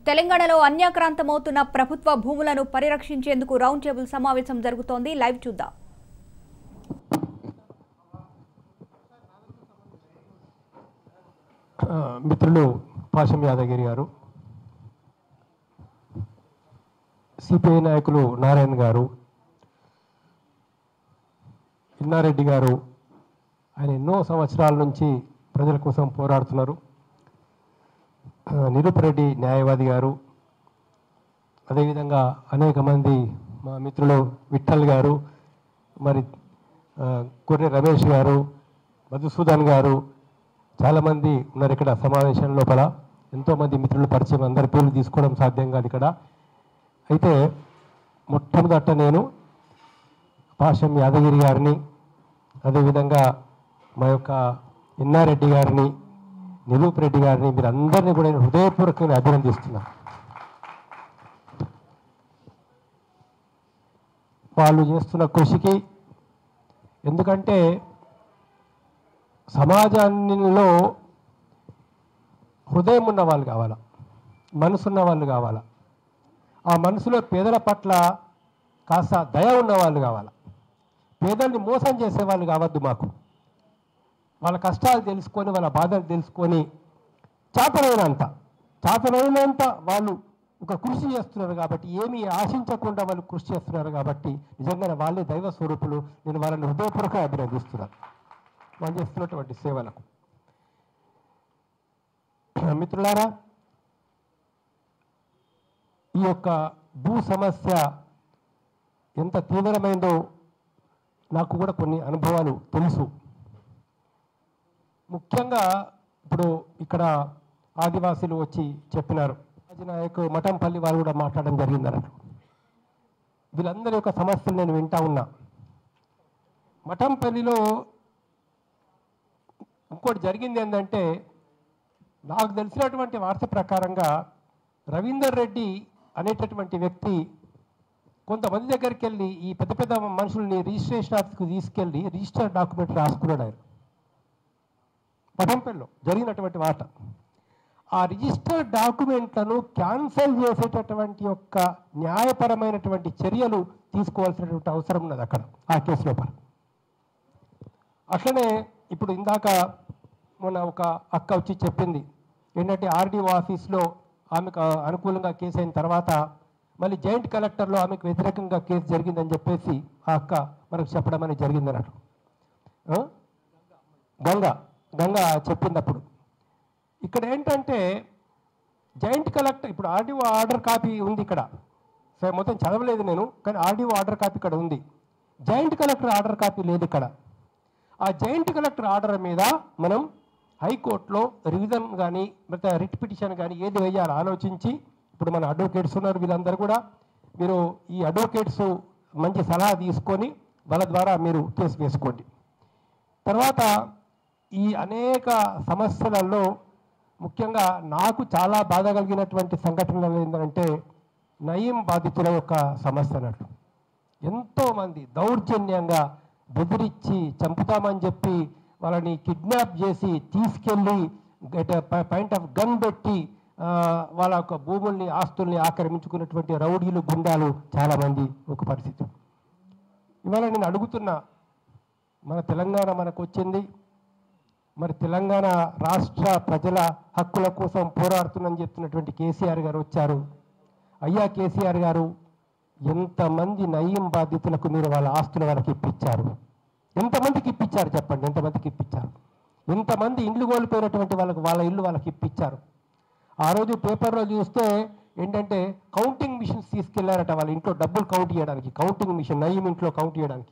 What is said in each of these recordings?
తెలంగాణలో అన్యాక్రాంతమవుతున్న ప్రభుత్వ భూములను పరిరక్షించేందుకు రౌండ్ టేబుల్ సమావేశం జరుగుతోంది. లైవ్ చూద్దాం. మిత్రులు పాషం యాదగిరి గారు, సిపిఐ నాయకులు నారాయణ గారు, ఇన్నారెడ్డి గారు, ఆయన ఎన్నో సంవత్సరాల నుంచి ప్రజల కోసం పోరాడుతున్నారు. నిరూపరెడ్డి న్యాయవాది గారు, అదేవిధంగా అనేక మంది మా మిత్రులు విఠల్ గారు, మరి కొర్రె రమేష్ గారు, మధుసూదన్ గారు, చాలామంది ఉన్నారు ఇక్కడ సమావేశం లోపల. ఎంతోమంది మిత్రులు పరిచయం, అందరి పేర్లు తీసుకోవడం సాధ్యం కాదు ఇక్కడ. అయితే మొట్టమొదట నేను పాషం యాదగిరి గారిని, అదేవిధంగా మా యొక్క ఇన్నారెడ్డి గారిని, నిరూపరెడ్డి గారిని, మీరందరినీ కూడా నేను హృదయపూర్వకంగా అభినందిస్తున్నాను. వాళ్ళు చేస్తున్న కృషికి. ఎందుకంటే సమాజంలో హృదయం ఉన్న వాళ్ళు కావాలా, మనసున్న వాళ్ళు కావాలా, ఆ మనసులో పేదల పట్ల కాస్త దయ ఉన్న వాళ్ళు కావాలా. పేదల్ని మోసం చేసేవాళ్ళు కావద్దు మాకు. వాళ్ళ కష్టాలు తెలుసుకొని, వాళ్ళ బాధలు తెలుసుకొని చాతనైనంత వాళ్ళు ఒక కృషి చేస్తున్నారు కాబట్టి, ఏమీ ఆశించకుండా వాళ్ళు కృషి చేస్తున్నారు కాబట్టి నిజంగానే వాళ్ళే దైవ స్వరూపులు. నేను వాళ్ళని హృదయపూర్వకంగా అభినందిస్తున్నాను వాళ్ళు చేస్తున్నటువంటి సేవలకు. మిత్రులారా, ఈ యొక్క భూ సమస్య ఎంత తీవ్రమైందో నాకు కూడా కొన్ని అనుభవాలు తెలుసు. ముఖ్యంగా ఇప్పుడు ఇక్కడ ఆదివాసీలు వచ్చి చెప్పినారు, రాజనాయకు మఠంపల్లి వారు కూడా మాట్లాడడం జరిగిందన్నారు. వీళ్ళందరి యొక్క సమస్యలు నేను వింటా ఉన్నా. మఠంపల్లిలో ఇంకోటి జరిగింది ఏంటంటే, నాకు తెలిసినటువంటి వార్త ప్రకారంగా రవీందర్ రెడ్డి అనేటటువంటి వ్యక్తి కొంతమంది దగ్గరికి వెళ్ళి ఈ పెద్ద పెద్ద మనుషుల్ని రిజిస్ట్రేషన్ ఆఫీస్కి తీసుకెళ్ళి రిజిస్టర్ డాక్యుమెంట్ రాసుకున్నాడు ఆయన. మఠంపల్లిలో జరిగినటువంటి వార్త. ఆ రిజిస్టర్ డాక్యుమెంట్లను క్యాన్సల్ చేసేటటువంటి యొక్క న్యాయపరమైనటువంటి చర్యలు తీసుకోవాల్సినటువంటి అవసరం ఉన్నది అక్కడ ఆ కేసు లోపల. అట్లనే ఇప్పుడు ఇందాక మొన్న ఒక అక్క వచ్చి చెప్పింది ఏంటంటే, ఆర్డీఓ ఆఫీస్లో ఆమెకు అనుకూలంగా కేసు అయిన తర్వాత మళ్ళీ జాయింట్ కలెక్టర్లో ఆమెకు వ్యతిరేకంగా కేసు జరిగిందని చెప్పేసి ఆ అక్క మనకు చెప్పడం అనేది జరిగిందన్నట్టు. గంగా చెప్పింది. అప్పుడు ఇక్కడ ఏంటంటే జాయింట్ కలెక్టర్, ఇప్పుడు ఆర్డీఓ ఆర్డర్ కాపీ ఉంది ఇక్కడ, సరే మొత్తం చదవలేదు నేను, కానీ ఆర్డీఓ ఆర్డర్ కాపీ ఇక్కడ ఉంది. జాయింట్ కలెక్టర్ ఆర్డర్ కాపీ లేదు ఇక్కడ. ఆ జాయింట్ కలెక్టర్ ఆర్డర్ మీద మనం హైకోర్టులో రివిజన్ కానీ లేకపోతే రిట్ పిటిషన్ కానీ ఏది వేయాలో ఆలోచించి, ఇప్పుడు మన అడ్వకేట్స్ ఉన్నారు, వీళ్ళందరూ కూడా మీరు ఈ అడ్వకేట్స్ మంచి సలహా తీసుకొని వాళ్ళ ద్వారా మీరు కేసు వేసుకోండి. తర్వాత ఈ అనేక సమస్యలలో ముఖ్యంగా నాకు చాలా బాధ కలిగినటువంటి సంఘటనలు ఏంటంటే, నయీం బాధితుల యొక్క సమస్య అన్నట్లు. ఎంతోమంది దౌర్జన్యంగా బెదిరించి చంపుతామని చెప్పి వాళ్ళని కిడ్నాప్ చేసి తీసుకెళ్ళి పాయింట్ ఆఫ్ గన్ పెట్టి వాళ్ళ యొక్క భూముల్ని ఆస్తుల్ని ఆక్రమించుకున్నటువంటి రౌడీలు, గుండాలు చాలామంది ఒక పరిస్థితి. ఇవాళ నేను అడుగుతున్నా, మన తెలంగాణ మనకు వచ్చింది, మరి తెలంగాణ రాష్ట్ర ప్రజల హక్కుల కోసం పోరాడుతుందని చెప్తున్నటువంటి కేసీఆర్ గారు వచ్చారు. అయ్యా కేసీఆర్ గారు, ఎంతమంది నయీం బాధితులకు మీరు వాళ్ళ ఆస్తులు వాళ్ళకి ఇప్పించారు? ఎంతమందికి ఇప్పించారు చెప్పండి? ఎంతమందికి ఇప్పించారు? ఎంతమంది ఇండ్లు కోల్పోయినటువంటి వాళ్ళకి వాళ్ళ ఇల్లు వాళ్ళకి ఇప్పించారు? ఆ రోజు పేపర్లో చూస్తే ఏంటంటే కౌంటింగ్ మిషన్స్ తీసుకెళ్లారట వాళ్ళ ఇంట్లో డబ్బులు కౌంట్ చేయడానికి. కౌంటింగ్ మిషన్ నయీం ఇంట్లో కౌంట్ చేయడానికి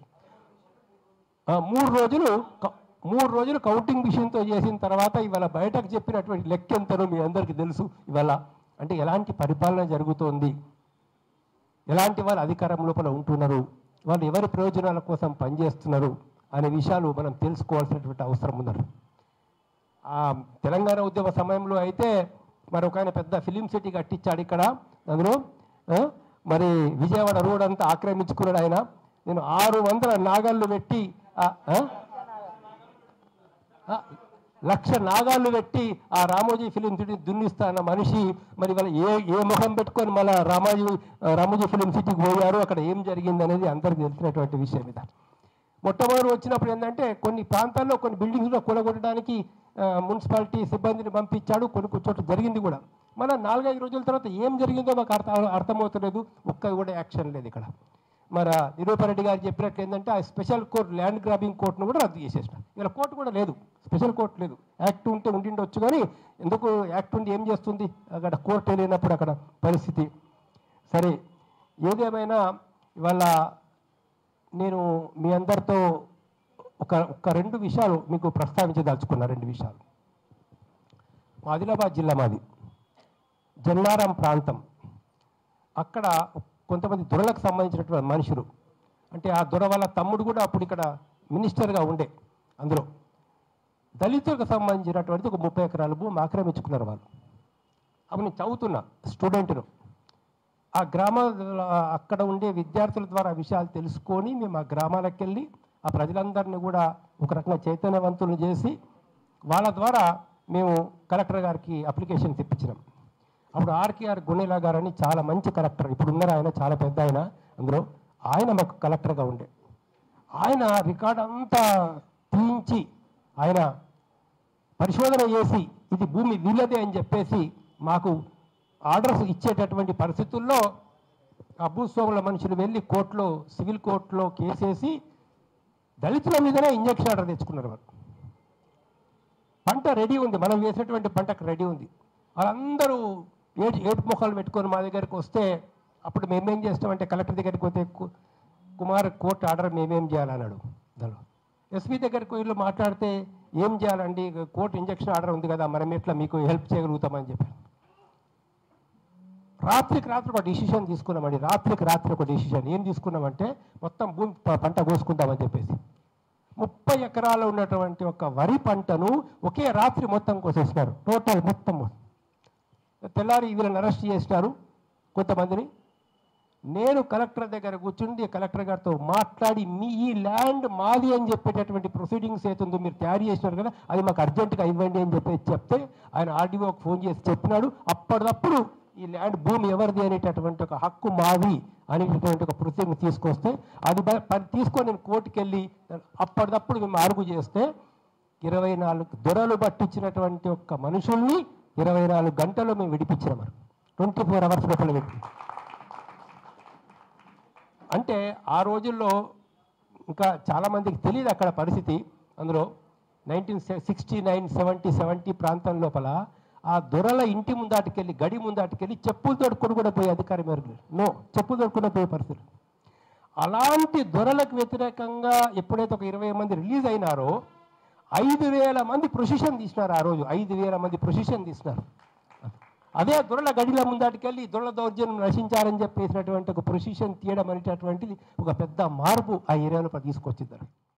3 రోజులు కౌంటింగ్ మిషన్తో చేసిన తర్వాత ఇవాళ బయటకు చెప్పినటువంటి లెక్క ఎంతనో మీ అందరికీ తెలుసు. ఇవాళ అంటే ఎలాంటి పరిపాలన జరుగుతోంది, ఎలాంటి వాళ్ళు అధికారం లోపల ఉంటున్నారు, వాళ్ళు ఎవరి ప్రయోజనాల కోసం పనిచేస్తున్నారు అనే విషయాలు మనం తెలుసుకోవాల్సినటువంటి అవసరం ఉన్నారు. ఆ తెలంగాణ ఉద్యమ సమయంలో అయితే మరొక ఆయన పెద్ద ఫిలిం సిటీ కట్టించాడు ఇక్కడ. అందులో మరి విజయవాడ రోడ్ అంతా ఆక్రమించుకున్నాడు ఆయన. నేను 600 నాగళ్ళు పెట్టి 1,00,000 నాగాళ్ళు పెట్టి ఆ రామోజీ ఫిలిం సిటీ దున్నిస్తా అన్న మనిషి మరి వాళ్ళ ఏ ముఖం పెట్టుకొని మళ్ళీ రామోజీ ఫిలిం సిటీకి పోయారు, అక్కడ ఏం జరిగింది అనేది అందరికీ తెలిసినటువంటి విషయం ఇది. మొట్టమొదటి వచ్చినప్పుడు ఏంటంటే కొన్ని ప్రాంతాల్లో కొన్ని బిల్డింగ్స్లో కూలగొట్టడానికి మున్సిపాలిటీ సిబ్బందిని పంపించాడు, కొన్ని చోట్ల జరిగింది కూడా. మన 4-5 రోజుల తర్వాత ఏం జరిగిందో మాకు అర్థమవుతలేదు, ఒక్క కూడా యాక్షన్ లేదు ఇక్కడ. మన నిరూపారెడ్డి గారు చెప్పినట్టు ఏంటంటే ఆ స్పెషల్ కోర్ట్ ల్యాండ్ గ్రాబింగ్ కోర్టును కూడా రద్దు చేసేసిన. ఇలా కోర్టు కూడా లేదు, స్పెషల్ కోర్టు లేదు. యాక్ట్ ఉంటే ఉండిండొచ్చు కానీ ఎందుకు యాక్ట్ ఉండి ఏం చేస్తుంది, అక్కడ కోర్టు వెళ్ళినప్పుడు అక్కడ పరిస్థితి. సరే, ఏదేమైనా ఇవాళ నేను మీ అందరితో ఒక 2 విషయాలు మీకు ప్రస్తావించదలుచుకున్నా. 2 విషయాలు. ఆదిలాబాద్ జిల్లా మాది, జన్నారం ప్రాంతం. అక్కడ కొంతమంది దొరలకు సంబంధించినటువంటి మనుషులు, అంటే ఆ దొర వాళ్ళ తమ్ముడు కూడా అప్పుడు ఇక్కడ మినిస్టర్గా ఉండే, అందులో దళితులకు సంబంధించినటువంటి ఒక 30 ఎకరాల భూమి ఆక్రమించుకున్నారు వాళ్ళు. అప్పుడు నేను చదువుతున్నా స్టూడెంట్ను. ఆ అక్కడ ఉండే విద్యార్థుల ద్వారా విషయాలు తెలుసుకొని మేము ఆ గ్రామాలకు వెళ్ళి ఆ ప్రజలందరినీ కూడా ఒక రకంగా చైతన్యవంతులు చేసి వాళ్ళ ద్వారా మేము కలెక్టర్ గారికి అప్లికేషన్ తెప్పించినాం. అప్పుడు ఆర్కేఆర్ గుణేలా గారు అని చాలా మంచి కలెక్టర్, ఇప్పుడు ఉన్నారు ఆయన, చాలా పెద్ద ఆయన. అందులో ఆయన మాకు కలెక్టర్గా ఉండే. ఆయన రికార్డ్ అంతా తీయించి ఆయన పరిశోధన చేసి ఇది భూమి వీళ్ళదే అని చెప్పేసి మాకు ఆర్డర్స్ ఇచ్చేటటువంటి పరిస్థితుల్లో ఆ భూస్వాముల మనుషులు వెళ్ళి కోర్టులో, సివిల్ కోర్టులో కేసేసి దళితుల మీదనే ఇంజక్షన్ ఆర్డర్ తెచ్చుకున్నారు. వాళ్ళు పంట రెడీ ఉంది, మనం వేసినటువంటి పంటకు రెడీ ఉంది. వాళ్ళందరూ ఏడు ముఖాలు పెట్టుకొని మా దగ్గరికి వస్తే అప్పుడు మేమేం చేస్తామంటే కలెక్టర్ దగ్గరికి పోతే కుమార్ కోర్టు ఆర్డర్ మేమేం చేయాలన్నాడు. దానిలో ఎస్పీ దగ్గరికి వీళ్ళు మాట్లాడితే ఏం చేయాలండి, కోర్టు ఇంజక్షన్ ఆర్డర్ ఉంది కదా, మనం ఎట్లా మీకు హెల్ప్ చేయగలుగుతామని చెప్పి రాత్రికి రాత్రి ఒక డిసిషన్ తీసుకున్నామండి. రాత్రికి రాత్రి ఒక డిసిషన్ ఏం తీసుకున్నామంటే మొత్తం భూమి పంట కోసుకుందామని చెప్పేసి 30 ఎకరాలు ఉన్నటువంటి ఒక వరి పంటను ఒకే రాత్రి మొత్తం కోసేసినారు. టోటల్ మొత్తం తెల్లారి వీళ్ళని అరెస్ట్ చేసినారు కొంతమందిని. నేను కలెక్టర్ దగ్గర కూర్చుండి కలెక్టర్ గారితో మాట్లాడి మీ ఈ ల్యాండ్ మాది అని చెప్పేటటువంటి ప్రొసీడింగ్స్ ఏతుందో మీరు తయారు చేసినారు కదా, అది మాకు అర్జెంటుగా ఇవ్వండి అని చెప్తే ఆయన ఆర్డీఓకి ఫోన్ చేసి చెప్పినాడు. అప్పటికప్పుడు ఈ ల్యాండ్ భూమి ఎవరిది అనేటటువంటి ఒక హక్కు మాది అనేటటువంటి ఒక ప్రొసీడింగ్ తీసుకొస్తే అది తీసుకొని నేను కోర్టుకు వెళ్ళి అప్పటికప్పుడు మేము అరుగు చేస్తే 24 దొరలు పట్టించినటువంటి ఒక మనుషుల్ని 24 గంటల్లో మేము విడిపించినాం. 24 అవర్స్ లోపల పెట్టి. అంటే ఆ రోజుల్లో ఇంకా చాలామందికి తెలియదు అక్కడ పరిస్థితి. అందులో 1969, 70 ప్రాంతం లోపల ఆ దొరల ఇంటి ముందాటికెళ్ళి, గడి ముందాటికెళ్ళి చెప్పులు తోడుకొని కూడా పోయే అధికారం ఎవరు నో, చెప్పులు తోడుకునే పోయే పరిస్థితి. అలాంటి దొరలకు వ్యతిరేకంగా ఎప్పుడైతే ఒక 20 మంది రిలీజ్ అయినారో 5,000 మంది ప్రొసిషన్ తీసినారు. ఆ రోజు 5,000 మంది ప్రొసిషన్ తీసినారు. అదే దొరల గడిల ముందాటికెళ్ళి దొరల దౌర్జన్యం నశించారని చెప్పేసినటువంటి ఒక ప్రొసిషన్ తీయడం అనేటటువంటిది ఒక పెద్ద మార్పు ఆ ఏరియాలో తీసుకొచ్చింది.